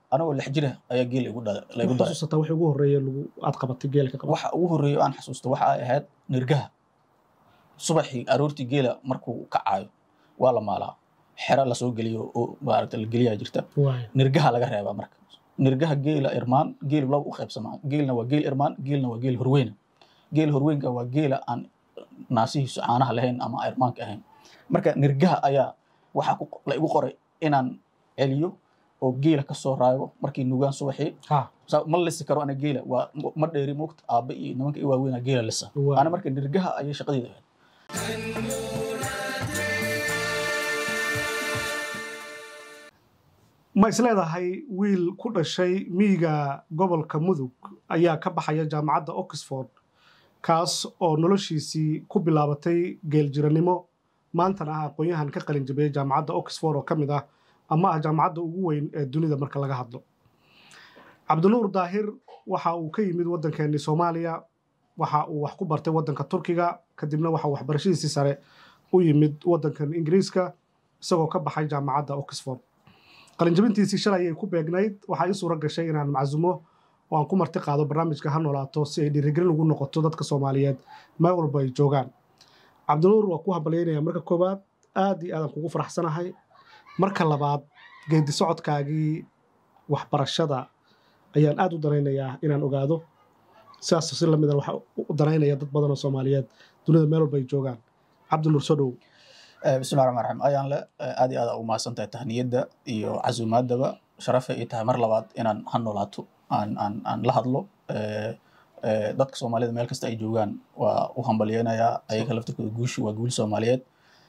أنا ولا حجرة أي جيل يقول لا يقول xasuusta waxa ugu horeeyay lagu aad qabatay geelka qaba waxa ugu horeeyo aan xasuusto waxa ay ahayd nirgaha subaxii aroortii geela markuu kacayo waa la maalaa xero la soo geliyo oo maaragtay la geliyaa jirta nirgaha laga reebaa marka nirgaha geela irmaan geel laba u qaybsamaa geelna waa geel irmaan geelna waa geel horweyn geel horweynka waa geela aan naasihiisu caanaha lahayn ama irmaanka ahayn marka nirgaha ayaa waxa la igu qoray inaan celiyo oo geela ka soo raayo markii nugaan subaxii ma lisi karo ana geela waa ma dheeri moogta aabba iyo nimanka i waaweynaa geela lisa ana marka nirgaha ayay shaqadeeda ahayd ma isleedahay wiil ku dhashay miyiga gobolka mudug ayaa ka baxaya jaamacadda Oxford kaas oo noloshiisii ku bilaabatay geeljiranimo maantana ah aqoonyahan ka qalin jabiyay jaamacadda Oxford oo kamid ah ama ah jaamacadda ugu weyn ee dunida marka laga hadlo Cabdinuur Daahir waxa uu ka yimid waddankeena Soomaaliya waxa uu wax ku bartay waddanka Turkiga kadibna waxa uu waxbarashadiisii sare u yimid waddankan Ingiriiska isagoo ka baxay jaamacadda Oxford qalin jabintiisii shalay ay ku beegnayd waxa ay suura gashay inaan macsuumo oo aan ku marti qaado barnaamijka ha noolaato si ay dhiirigelin ugu noqoto dadka Soomaaliyeed meel walba ay joogaan Cabdinuur waa ku habalyeynaya marka koobaad aad iyo aad kugu faraxsanahay marka labaad geedi socodkaagii waxbarashada ayaan aad u danaynayaa inaan ogaado sidaas si lamid ah waxa u danaynaya dad badan oo Soomaaliyeed dunida meel walba ay joogaan Cabdinuur soo dhow bismillaahir rahmaanir rahiim ayaan la aad iyo aad u maasantahay tahniyada iyo casuumaadaba sharaf ay tahay mar labaad inaan ha noolaato aan la hadlo dadka Soomaalida meel kasta ay joogaan waa u hambalyeynaya ayaga laftirkooda guushu waa guul Soomaaliyeed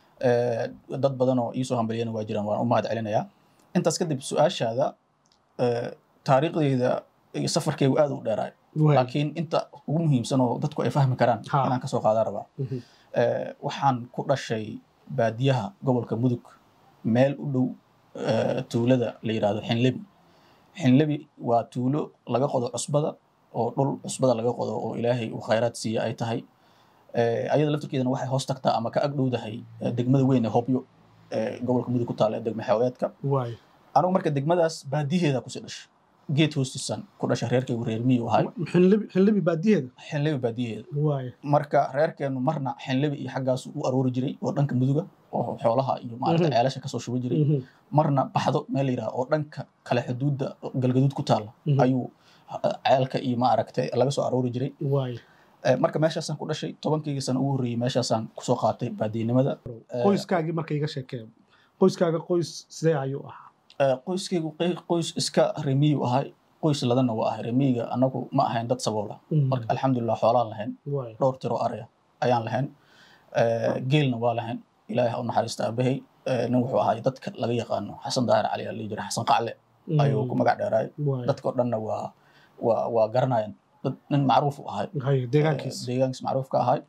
dad badan oo ii soo hambalyeynaya waa jiraan waan u mahad celinayaa intaas kadib su'aashaada taariikhdayda iyo safarkaygu aad u dheeraay laakiin inta ugu muhiimsan oo dadku ay fahmi karaan inaan ka soo qaadan rabaa waxaan ku dhashay baadiyaha gobolka Mudug meel u dhow tuulada la yiraahdo Xinlebi waa tuulo laga qodo cusbada oo dhul cusbada laga qodo oo Ilaahay uu khayraad siiyo ay tahay ayada laftirkeedana waxay hoos tagtaa ama ka ag dhowdahay degmada weyn ee Hobyo gobolka Mudug ku taal degmada Xawaadka anigu marka degmadaas baadiyaheeda ku sii dhashay geed hoostiisan ku dhashay reerkaygu reer miyi ahay Xinlebi baadiyaheeda marka reerkeenu marna Xinlebi iyo xaggaas u aroori jiray oo dhanka Muduga oo xoolaha iyo maaragtay ceelasha ka soo shubi jiray marna baxdo meel yiraahdo oo dhanka kala xuduudda galgaduud ku taal ayuu ceelka iyo maaragtay laga soo aroori jiray marka meeshaasaan ku dhashay 10 sano ugu horeeyay meeshaasaan ku soo qaatay baadiyanimada qoyskaagii markay iga sheekeen qoyskaaga qoys sidee ayuu ahaa qoyskaygu qoys iska remiyo ahay qoys ladana waa ahay remiga anagu ma ahayn dad saboola marka alxamdulillah xoolaan lahayn dhowr tiro araya ayaan lahayn geelna waa lahayn ilaahay u naxariista abahay nin wuxuu ahay dadka laga yaqaano Xasan Daahir Cali la yiraahdo Xasan Qacle ayuu ku magac dheeray dadka dhanna waa garanayaan dad nin macruuf u ahay deegaankiis macruuf ka ahay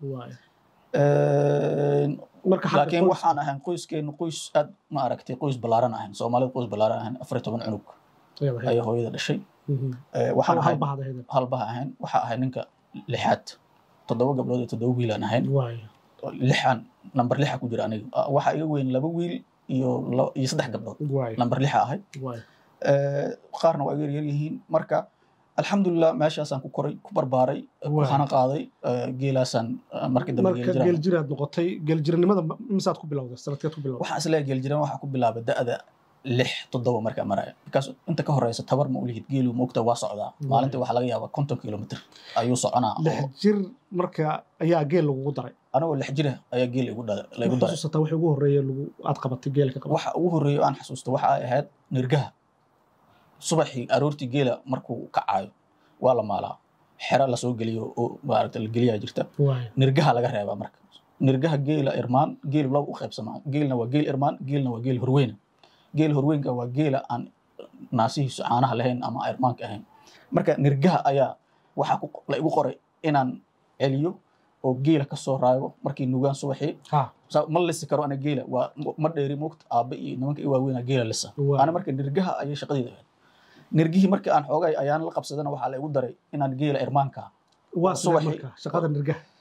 laakiin waxaan ahayn qoyskeenu qoys aad ma aragtay qoys balaaran ahayn Soomaalida qoys balaaran ahayn 14 cunug ay hooyada dhashay waxaan ahayn halbaha ahayn waxa ahay ninka lixaad 7 gabdhood iyo 7 wiil aan ahayn lixan number 6 ku jira aniga waxa iga weyn 2 wiil iyo 3 gabdhood number 6 ahay qaarna waa yar yihiin marka alxamdulillah meeshaasaan ku koray ku barbaaray waxaan qaaday geelaasan markii dambe geeljiraad noqotay geeljiranimada misaad ku bilowday sanadkeed ku bilowday waxaan isla geeljiran waxa ku bilaabay da'da 6-7 marka maraya because inta ka horeysa tabar ma u lihid geelu moogta waa socdaa maalintii waxa laga yaabaa 50 kilomitir ayuu soconaa 6 jir marka ayaa geel lagu daray anagoo 6 jir ayaa geel igu daray xasuusta waxa ugu horeeyay lagu aad qabatay geelka qaba waxa ugu horeeyay aan xasuusto waxa ay ahayd nirgaha subaxii aroortii geela markuu kacayo waa la maalaa xero la soo geliyo oo maaragtay la geliyaa jirta nirgaha laga reebaa marka nirgaha geela irmaan geel laba u qaybsamaa geelna waa geel irmaan geelna waa geel horweyn geel horweynka waa geela aan naasihiisu caanaha lahayn ama irmaanka ahayn marka nirgaha ayaa waxa la igu qoray inaan celiyo oo geela ka soo raayo markii nugaan subaxii ma lisi karo ana geela waa ma dheeri moogta aabba iyo nimanka i waaweynaa geela lisa ana marka nirgaha ayay shaqadeeda ahayd nirgihii markii aan xoogay ayaan la qabsadana waxa la igu daray inaan geela irmaanka waa subaxii shaqada nirgaha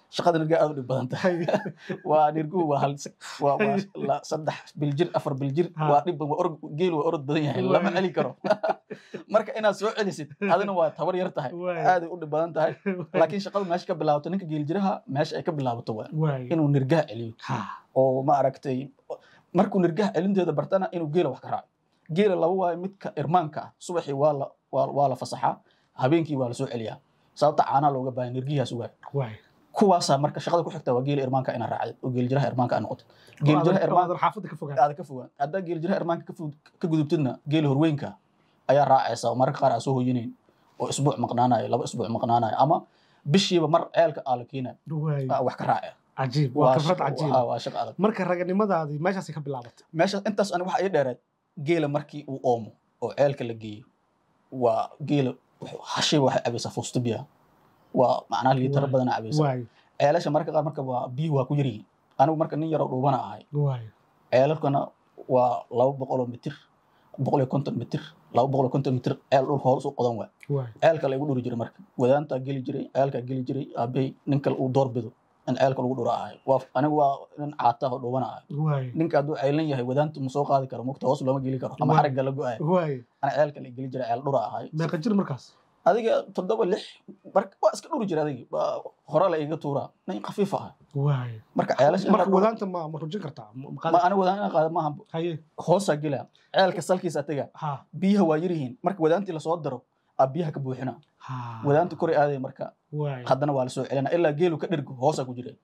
shaqada nirga aad u dhib badan tahay waa nirgu waa hal waa saddex biljir afar biljir waa dhib waa orod geel waa orod badan yahay lama celi karo marka inaad soo celisid adina waa tabar yar tahay aad u dhib badan tahay laakiin shaqadu meesha ka bilaabato ninka geel jiraha meesha ay ka bilaabato waa inuu nirgaha celiyo oo ma aragtay markuu nirgaha celinteeda bartana inuu geela wax ka raaco geela laba waayo midka irmaanka subaxii waa la fasaxaa habeenkii waa la soo celiyaa sababta caanaha looga baahan nirgihaas waay kuwaasaa marka shaqada ku xigta waa geela irmaanka ina raacday oo geel jiraha irmaanka ay noqoto geel jiraha irmaanka xaafadda ka fogaan haddaa geel jiraha irmaanka ka gudubtidna geela horweynka ayaa raacaysa oo mararka qaar aa soo hoyinayn oo isbuuc maqnaanayo 2 isbuuc maqnaanayo ama bishiiba mar ceelka aa la keenayo wax ka raacaya cajiib waa khibrad cajiib waa shaqo adag marka raganimadaadii meeshaas ka bilaabatay meeshaas intaas aniga waxa ay dheereed geela markii uu oomo oo ceelka la geeyo waa geela hashay waxa cabaysa fuusta waa macnaha liitara badan cabaysa ceelasha marka qaar marka waa biyo waa ku yar yihiin anigu marka nin yar oo dhuubana ahay ceelalkana waa 200 mitir 150 mitir 250 mitir ceel dhul hoos u qodan waa ceelka la igu dhuri jiray marka wadaanta geli jiray ceelka geli jiray aabay ninka uu door bido in ceelka lagu dhura ahay waa anigu waa nin caata oo dhuubana ahay ninka hadduu ceelan yahay wadaanta ma soo qaadi karo mugta hoos looma geli karo ama xarigga la go'ay ana ceelka la geli jiray ceel dhura ahay meeqa jir markaas adiga 7-6 marka waa iska dhuri jiray adiga hore la iga tuuraa nin khafiif ah marka ceelasha marka wadaanta ma rujin kartaa ma ana wadaan qaad ma haye hoosa gila ceelka salkiisa taga biyaha waa yirihiin marka wadaantii la soo daro biyaha ka buuxina wadaantii kori aaday marka haddana waa la soo celina ilaa geelu ka dhirgo hoosa ku jiray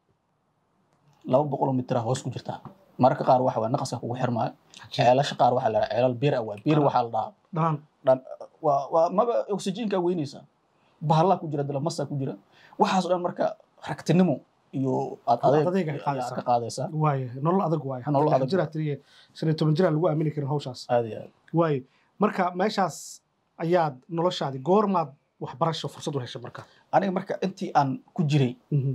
200 mitir hoos ku jirta marka qaar waxa waa naqaska kugu xirmaayo ceelasha qaar waxa la ceelal biir waa biir waxa la dhahaa waa maba oxygen-ka weynaysa bahalla ku jira dalamasa ku jira waxaas oo dhan marka ragtinimo iyo adeeg ka qaadaysa nolol adag nolol adag jira tiriye 15 jira lagu aamini karin hawshaas marka meeshaas ayaad noloshaadi goormaad waxbarasho fursad u heshay marka aniga marka intii aan ku jiray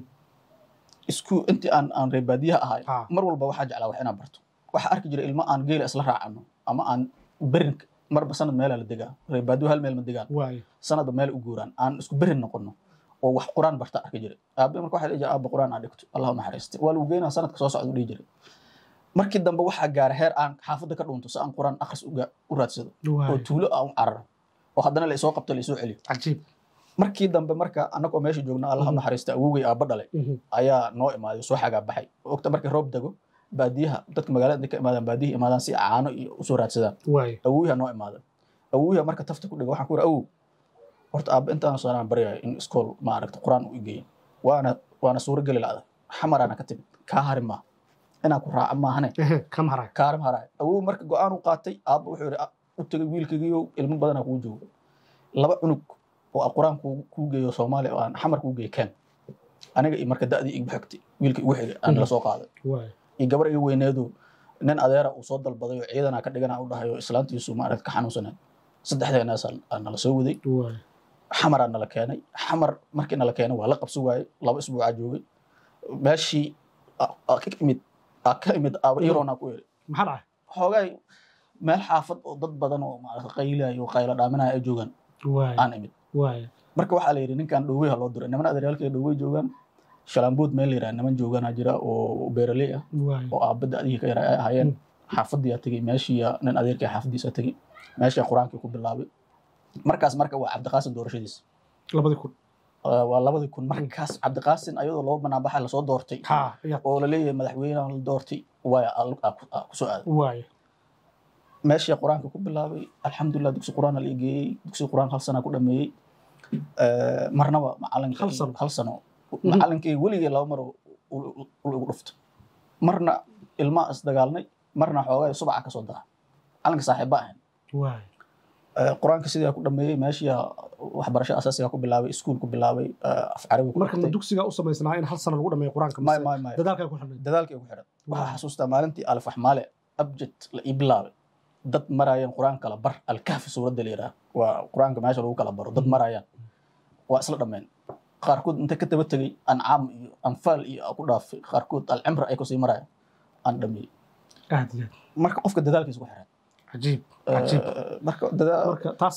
intii aan reebaadiyaha ahay mar walba waxaa jeclaa wax inaan barto waxa arki jiray ilmo aan geela isla raacano ama aan berin marba sanad meel la degaa reebaadiyo hal meel ma degaan sanadba meel u guuraan aan isku berin noqono oo wax quraan barta arki jiray aabe marka waxa la yiraahdaa aabe quraan aan dhigto Allahu naxariisto waa lagu geynaa sanadka soo socda u dhigi jiray markii dambe waxa gaar heer aan xaafadda ka dhunto si aan quraan akhris u raadsado oo tuulo aan carar oo haddana la soo qabto la soo celiyo cajiib markii dambe marka anagoo meesha joogna Allahu naxariisto awowgay aabba dhalay ayaa noo imaaday soo xagaa baxay waqti markii roob dago baadiyaha dadka magaalada ka imaadaan baadiyaha imaadaan si caano iyo u soo raadsadaan awowyaha noo imaaday awowyaha marka tafta ku dhigo waxaan ku yiri horta aabba intaan soo baryahay in iskool ma aragto quraan u geeyo waana suura gali laada xamarana ka timid ka harima inaan ku raaco maahane kaaram haray awow marka go'aan u qaatay aabba wuxuu yiri u tagay wiilkaygiyo ilmo badan ku joogo laba cunug oo quraan ku geeyo Soomaali oo aan xamar ku geeyo kan aniga marka da'dii igu xigtay wiilkii ugu xigay aan la soo qaaday gabar igu weyneedo nin adeera uu soo dalbaday oo ciidana ka dhigana u dhahayo islaantiisu ma aragta ka xanuunsanay saddexdeena aan la soo waday xamar aan la keenay xamar markii la keenay waa la qabsi waayay 2 isbuuc joogay meeshii ka imid irona ku yiri maxaa dhacay xoogay meel xaafad oo dad badan oo ma aragta qaylayo qaylo dhaaminaya ay joogan aan imid marka waxa la yiri ninkan dhowey loo diray niman adeeralkay dhowey joogan shalambood meel yiraan niman joogan jira oo beeraley ah oo aabada adiga ka yaray ahayeen xaafadii tagay meeshii nin adeerkay xaafadiisa tagay meeshii quraanka ku bilaabay markaas marka waa Cabdiqaasin doorashadiisa 2000 waa 2000 markaas Cabdiqaasin ayadoo loo banaabaxa la soo doortay oo la leeyahay madaxweynaha la doortay ku soo aaday meeshii quraanka ku bilaabay alxamdulillah dugsi quraan la igeeyay dugsi quraan hal sano ku dhameeyay marnaba macalinka hal sano macalinkii weligii laba mar ugu dhufto marna ilma is dagaalnay marna xoogay subaca ka soo daa calanka saaxiiba ahayn quraanka sidii ku dhameeyay meeshii waxbarasho asaasiga ku bilaabay iskuul ku bilaabay af carabi marka dugsiga u sameysnaa in hal sano lagu dhameeyo quraanka dadaalka ku xiran waxa xasuustaa maalintii alif waxmaale abjad la iblaabe dad marayaan quraanka la bar al-kahf suurada leeyahay waa quraanka meesha lagu kala baro dad marayaan waa isla dhameen qaarkood inta ka daba tagay ancaam iyo anfaal iyo ku dhaafay qaarkood al-cimra ay ku sii marayaan aan dhameeyay marka qofka dadaalkiisa ku xiran cajiib marka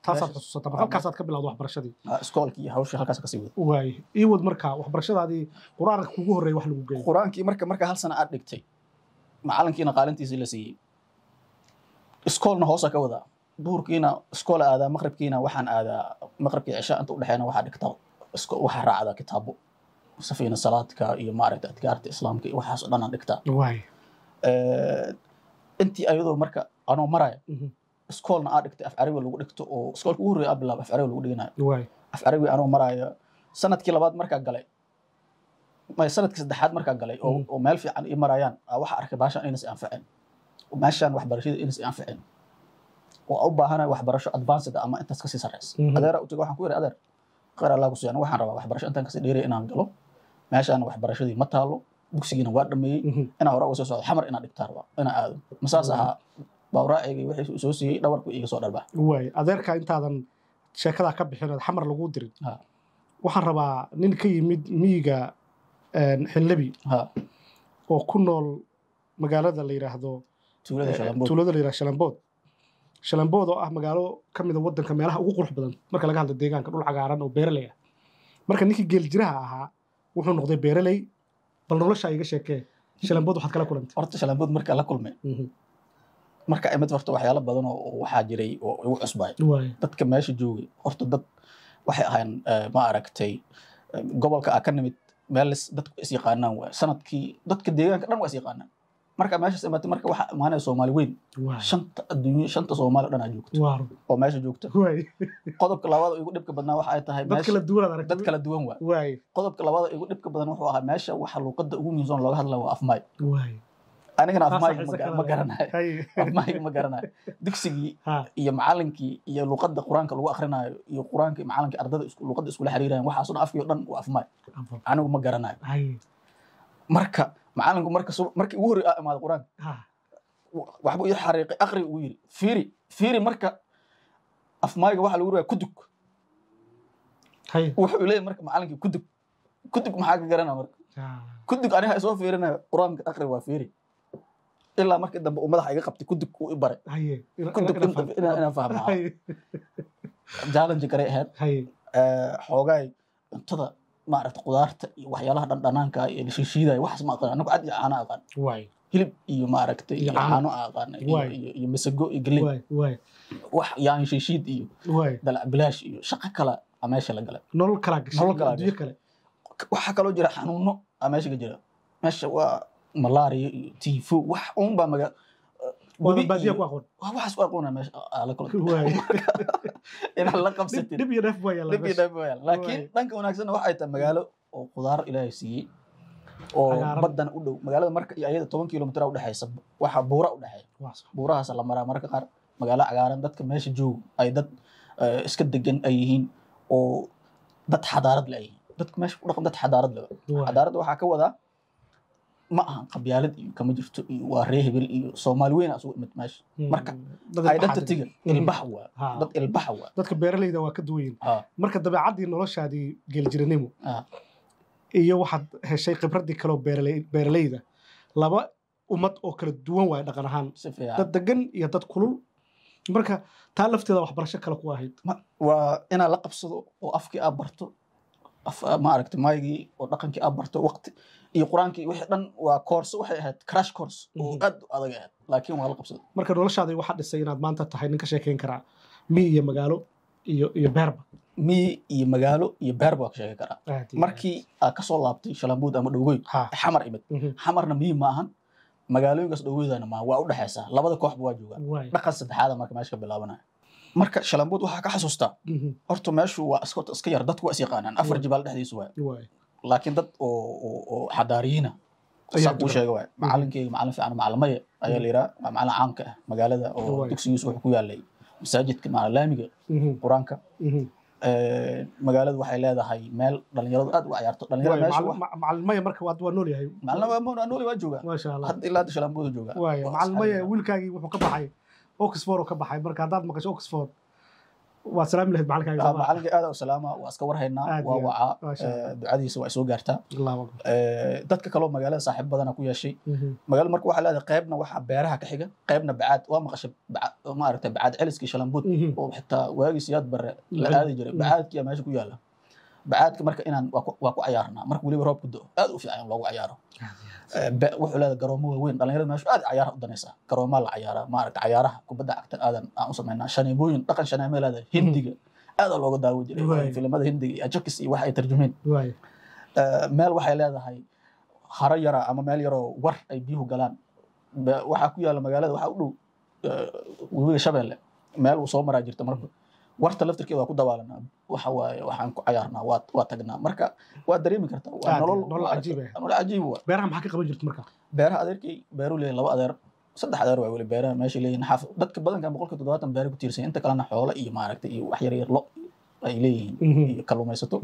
taasaad xusuusata marka halkaasaad ka bilowda waxbarashadii iskoolkii iyo hawshii halkaas ka sii wada waay ii wad marka waxbarashadaadii quraanka kugu horreeyay wax lagu geeyay quraankii marka hal sano aad dhigtay macalinkiina qaalintiisii la siiyey iskoolna hoosa ka wadaa duhurkiina iskool aadaa maqribkiina waxaan aadaa maqribkii cishaa inta u dhexeena waxaa dhigtaa waxaa raacdaa kitaabo safiina salaadka iyo maaragta adkaarta islaamka iyo waxaas oo dhan aan dhigtaa waay intii ayadoo marka anoo maraya iskoolna aa dhigtay af carabi lagu dhigto oo iskoolka ugu horreeya aa bilaab af carabi lagu dhiganayo waay af carabi anoo maraya sanadkii labaad markaa galay sanadkii saddexaad markaa galay oo meel fiican ii marayaan waxa arkay baashan inay is anfaceen meeshaan waxbarashada inay is anfaceen oo u baahanayo waxbarasho advanced ama intaas kasii sarreysa adeera u tago waxaan ku yidhi adeer khayr allah ku siiyo anigu waxaan rabaa waxbarasho intaan kasii dheeraya inaan galo meeshaan waxbarashadii ma taalo dugsigiina waa dhameeyey inaan hore uga soo socdo xamar inaan dhigtaa rabaa inaan aado masaas ahaa bawraacayga wixii soo siiyey dhawarku iiga soo dharbaa waay adeerka intaadan sheekadaa ka bixin xamar lagu dirin waxaan rabaa nin ka yimid miyiga xinlabi oo ku nool magaalada la yidhaahdo tuulada la yidhahdo shalambood oo ah magaalo ka mid a waddanka meelaha ugu qurux badan marka laga hadlo deegaanka dhul cagaaran oo beeraley ah marka ninkii geeljiraha ahaa wuxuu noqday beeraley bal nolosha iga sheekee shalambood waxaad kala kulantay horta shalambood markaa la kulmay marka imid horta waxyaalo badan oo waxaa jiray oo igu cusbay dadka meesha joogay horta dad waxay ahayn ma aragtay gobolka ka nimid meel dadku is yaqaanaan waay sanadkii dadka deegaanka dhan waa is yaqaanaan marka meeshaas imaatay marka waxa imaanaya Soomaali weyn shanta Soomaali dhan joogto oo meesha joogto qodobka labaad oo igu dhibka badnaa waxa ay tahay dad kala duwan waay qodobka labaad oo igu dhibka badan wuxuu ahaa meesha waxa luqadda ugu muhiimsan looga hadlayo waa afmaay anigana afmaay ma garanayo dugsigii iyo macallinkii iyo luqadda quraanka lagu akhrinayo iyo quraanka macallinkii ardada luqadda isku la xiriirayaan waxaas oo afkii dhan waa afmaay anigu ma garanayo marka macallinku markii ugu horreeyay imaado quraanka waxba ii xariiqay aqri ugu yiri fiiri marka afmaayga waxa lagu yiraahdaa kudug wuxuu leeyahay marka macallinkii kudug maxaa ka garanaa marka kudug aniga soo fiirinayo quraanka aqri waa fiiri ilaa markii dambe uu madaxa iga qabtay kudug uu i baray kudug inaan fahmo challenge garay ahayd xoogaay cuntada maaragta qudaarta iyo waxyaalaha dhandhanaanka iyo shishiidaya waxaas ma aqaan anigu cad iyo caano aqaan hilib iyo maaragta iyo caano aqaan iyo masago iyo galey wax yaan shishiid iyo dalac bilaash iyo shaqo kale meesha la galay nolol kale waxa kaloo jira xanuuno meesha ka jira meesha waa malaria iyo tifo wax uun baa maga baadiya ku aqoon waxaas ku aqoona meesha la kulantay in la qabsatay dib iyo dheef way laakiin dhanka wanaagsan waxa ay tahay magaalo oo qudaar ilaahay siiyey oo badan u dhow magaalada marka iyo ayada 10 kilomitir u dhaxaysa waxa buura u dhaxay buurahaas la maraa marka qaar magaalo cagaaran dadka meesha joog ay dad iska degan ay yihiin oo dad xadaarad leh dadka meesha ku dhaqan dad xadaarad leh xadaarada waxa ka wada ma aha qabyaalad iyo kama jirto iyo waa reer hebel iyo Soomaali weyn asu imid meesha marka ay dadka tiga ilbax waa dad ilbax waa dadka beeraleyda waa ka duwayn marka dabeecadii noloshaadii geeljiranimo iyo waxaad heshay khibradii kale beeraleyda laba ummad oo kala duwan waa dhaqan ahaan dad degan iyo dad kulul marka taa lafteeda waxbarasho kale ku ahayd waa inaa la qabsado oo afkii aad barto ma aragtay maygii oo dhaqankii aad barto waqti iyo quraankii wixii dhan waa course waxay ahayd crash course oo aad adag ah laakiin waa la qabsaday marka noloshaada waxa dhisay inaad maanta tahay nin ka sheekeyn kara iyo magaalo iyo beerba iyo magaalo iyo beerba ka sheekeyn kara markii aad ka soo laabtay shalambood ama dhowgoy xamar imid xamarna ma ahan magaalooyinkaas dhowgoydana ma waa u dhaxaysa labada kooxba waa joogaan dhaqan saddexaad marka meesha ka bilaabanayo marka shalambood waxa ka xasuustaa horta meeshu waa iska yar dadku waa is yaqaanaan afar jibaal dhexdiisu waa laakiin dad oo xadaariyiina saad u sheegay waay macallinkeyga macallin fiican macallimaya ayaa la yidhaha macallin caamka ah magaalada oo dugsigiisu wuxuu ku yaalay masaajidka laamiga quraanka magaaladu waxay leedahay meel dhalinyaradu aad u ciyaarto dhalinyarada meesha macallimaya marka waa nool yahay macallimaya waa joogaa hadda ilaa shalambood joogaa macallimaya wiilkaagii wuxuu ka baxay Oxford oo ka baxay marka hadaad maqasho Oxford وسلام له معلك يا معلك هذا وسلامة وأسكور هنا ووعاء دعادي سواء سوق جرتا الله أكبر dadka kale magaalada saaxiib badan ku yeeshay magaalo markuu waxa leedahay qaybna waxa beeraha ka xiga qaybna bacaad waa maqashay ma aragtay bacaad celiskii shalambuud oo xitaa waagi siyaad bare la aadi jiray bacaadkii meesha ku yaala bacaadka marka inaan waa ku ciyaarnaa marka waliba roob ku doo aad u fiican loogu ciyaaro wuxuu leedahay garoomo weyn dhalinyarada meesha aad ciyaar u danaysa garoomo la ciyaara ma aragtay ciyaaraha kubadda cagta aadan aan u sameynaa shaneemooyin dhaqan shaneemay leedahay hindiga aad looga daawo jiray filimada hindiga iyo ajakis iyo wax ay tarjumeen meel waxay leedahay haro yara ama meel yaroo war ay biyuhu galaan waxa ku yaala magaalada waxa u dhow webiga Shabeelle meel uu soo maraa jirta marka warta laftirkeeda waa ku dabaalanaa waxa waaye waxaan ku ciyaarnaa waa tagnaa marka waa dareemi kartaa waa nolol cajiib ah beeraha maxaa ka qaban jirta marka beeraha adeerkii beeru leeyahay laba adeer saddex adeer waa wali beeraha meesha leeyihiin xaafad dadka badanka 70% beero ku tiirsan inta kalena xoolo iyo maaragtay iyo wax yar yar lo ay leeyihiin iyo kalluumaysato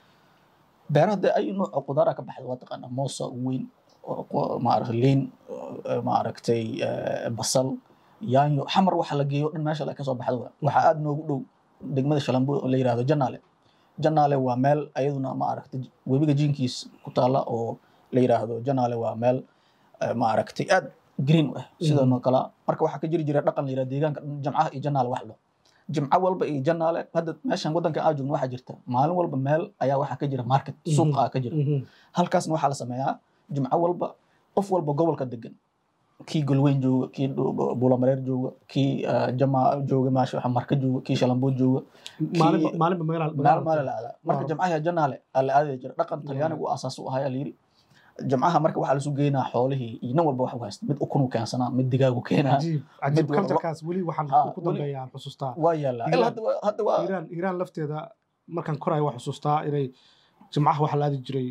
beeraha ay nooc qudaar ka baxdo waa taqaan moosa weyn maaragtay liin maaragtay basal yaanyo xamar waxa la geeyo dhan meesha la ka soo baxdo waxa aad noogu dhow degmada Shalambuud oo la yiraahdo Janaale waa meel ayaduna ma aragtay webiga jinkiis ku taala oo la yiraahdo Janaale waa meel ma aragtay aad green ah sidoo kale marka waxa ka jiri jiray dhaqan la yiraahdo deegaanka jamcaha iyo Janaale wax lo jamca walba iyo Janaale hadda meeshan wadanka aad joogno waxa jirta maalin walba meel ayaa waxa ka jira market suuqa ka jira halkaasna waxa la sameeyaa jamca walba qof walba gobolka degan kii Galweyn jooga kii Buulamareer jooga kii Jamaa jooga maasha waxa marka jooga kii Shalambuud jooga maalin magaala marka jamcaha Janaale alla aad jira dhaqan Talyaanigu asaas u ahaa liiri jamcaha marka waxa la soo geynaa xoolihii ina walba wax u haysta mid ukun u keensanaa mid digaagu keenaa mid kalkaas wali waxaan ku dambeeyaan xusuustaa waa yala hadda waa Iiraan lafteeda markan koray wax xusuustaa inay jamcaha waxa la aadi jiray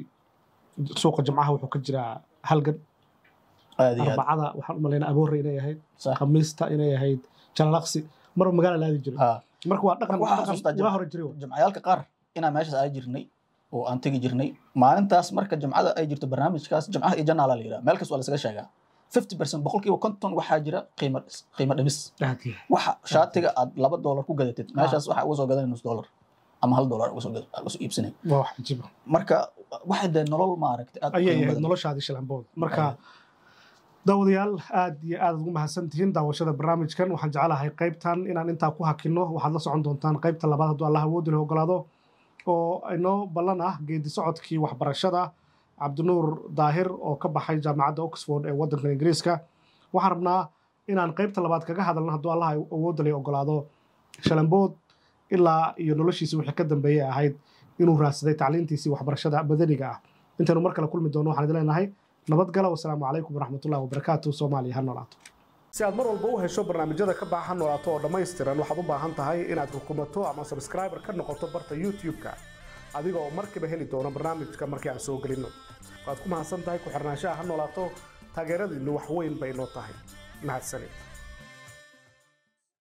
suuqa jamcaha wuxuu ka jiraa halgan arbacada waxaan u maleynaa aboorre inay ahayd khamiista inay ahayd jalaqsi mar magaala la aadi jiray marka waa dhaqan waa hore jiray jamciyaalka qaar inaan meeshaas aadi jirnay oo aan tagi jirnay maalintaas marka jamcada ay jirto barnaamijkaas jamcaha iyo Janaale la yiraahdo meel kaas waa la isaga sheegaa 50% boqolkiiba 50 waxa jira qiimo dhimis waxa shaatiga aad $2 ku gadatid meeshaas waxa uga soo gadanay $1 ama $1 uga soo iibsanay waa wax cajiib marka waxa nolol ma aragtay aad noloshaadi Shalambuud marka daawadayaal aad iyo aad ugu mahadsantihiin daawashada barnaamijkan waxaan jecelahay qaybtan inaan intaa ku hakino waxaad la socon doontaan qaybta labaad hadduu Allah awood leh ogolaado oo inoo ballan ah geedi socodkii waxbarashada Cabdinuur Daahir oo ka baxay jaamacadda Oxford ee waddanka Ingiriiska waxaan rabnaa inaan qaybta labaad kaga hadalno hadduu Allah awood leh ogolaado Shalambuud ilaa iyo noloshiisa wixii ka dambeeyay ahayd inuu raadsaday tacliintiisii waxbarashada badaniga ah intaanu mar kale kulmi doono waxaan idin leenahay nabadgalo wasalaamu calaykum waraxmatullahi wabarakaatu Soomaaliya ha noolaato si aad mar walba u hesho barnaamijyada ka baahan noolaato oo dhammaystiran waxaad u baahan tahay inaad rukumato ama subscriber ka noqoto barta YouTube-ka adiga oo markiiba heli doona barnaamijka markii aan soo gelino waad ku mahadsan tahay ku xirnaanshaha ha noolaato taageeradiinu wax weyn bay noo tahay mahadsanid